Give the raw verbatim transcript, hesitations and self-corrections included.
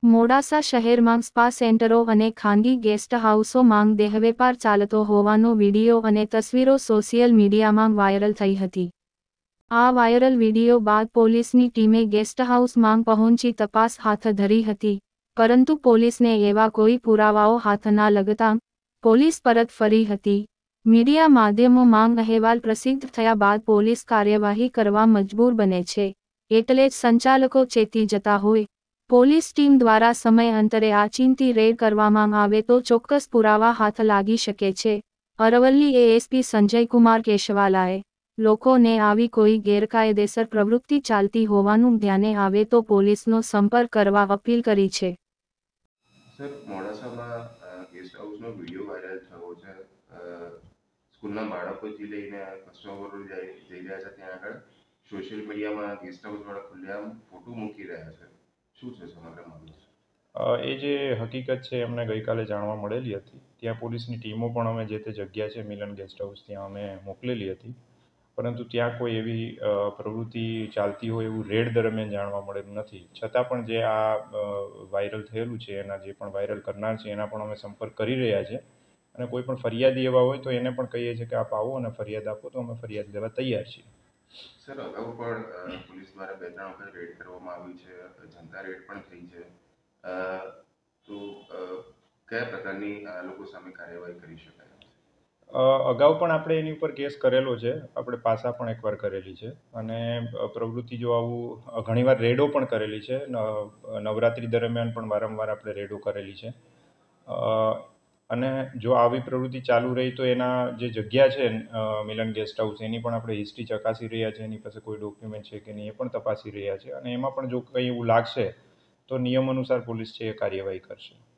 મોડાસા શહેરમાં સ્પા સેન્ટરો અને ખાનગી ગેસ્ટ હાઉસોમાં દેહવેપાર ચાલતો હોવાનો વિડીયો અને તસવીરો સોશિયલ મીડિયામાં વાયરલ થઈ હતી. આ વાયરલ વિડીયો બાદ પોલીસની ટીમે ગેસ્ટ હાઉસમાં પહોંચી તપાસ હાથ ધરી હતી, પરંતુ પોલીસને એવા કોઈ પુરાવાઓ હાથ ના લગતા પોલીસ પરત ફરી હતી. મીડિયા માધ્યમોમાં અહેવાલ પ્રસિદ્ધ થયા બાદ પોલીસ કાર્યવાહી કરવા મજબૂર બને છે, એટલે જ સંચાલકો ચેતી જતા હોય. પોલીસ ટીમ દ્વારા સમય અંતરે આચીંતી રેડ કરવામાં આવે તો ચોક્કસ પુરાવા હાથ લાગી શકે છે. અરવલ્લી એએસપી સંજયકુમાર કેશવાલાએ લોકોને આવી કોઈ ગેરકાયદેસર પ્રવૃત્તિ ચાલતી હોવાનું ધ્યાને આવે તો પોલીસનો સંપર્ક કરવા અપીલ કરી છે. સર, મોડાસામાં ગેસ્ટ હાઉસનો વિડીયો વાયરલ થયો છે. સ્કૂલના બાળકોથી લઈને કસ્ટમરો જઈ રહ્યા છે ત્યાં આગળ સોશિયલ મીડિયામાં ગેસ્ટ હાઉસવાળા ખુલ્લેઆમ ફોટો મૂકી રહ્યા છે. શું છે સમગ્ર મામલો? એ જે હકીકત છે એમને ગઈકાલે જાણવા મળેલી હતી. ત્યાં પોલીસની ટીમો પણ અમે જે તે જગ્યા છે મિલન ગેસ્ટ હાઉસ ત્યાં અમે મોકલેલી હતી, પરંતુ ત્યાં કોઈ એવી પ્રવૃત્તિ ચાલતી હોય એવું રેડ દરમિયાન જાણવા મળેલું નથી. છતાં પણ જે આ વાયરલ થયેલું છે એના જે પણ વાયરલ કરનાર છે એના પણ અમે સંપર્ક કરી રહ્યા છે, અને કોઈ પણ ફરિયાદી એવા હોય તો એને પણ કહીએ છીએ કે આપ આવો અને ફરિયાદ આપો તો અમે ફરિયાદ લેવા તૈયાર છીએ. સર, અગાઉ પણ પોલીસ દ્વારા બે ત્રણ વખત રેડ કરવામાં આવી છે, જનતા રેડ પણ થઈ છે, તો કયા પ્રકારની આ લોકો સામે કાર્યવાહી કરી શકાય? અગાઉ પણ આપણે એની ઉપર કેસ કરેલો છે, આપણે પાસા પણ એકવાર કરેલી છે, અને પ્રવૃત્તિ જો આવું ઘણીવાર રેડો પણ કરેલી છે. નવરાત્રિ દરમિયાન પણ વારંવાર આપણે રેડો કરેલી છે, અને જો આવી પ્રવૃત્તિ ચાલુ રહી તો એના જે જગ્યા છે મિલન ગેસ્ટ હાઉસ એની પણ આપણે હિસ્ટ્રી ચકાસી રહ્યા છે, એની પાસે કોઈ ડોક્યુમેન્ટ છે કે નહીં એ પણ તપાસી રહ્યા છે, અને એમાં પણ જો કંઈ એવું લાગશે તો નિયમ અનુસાર પોલીસ છે એ કાર્યવાહી કરશે.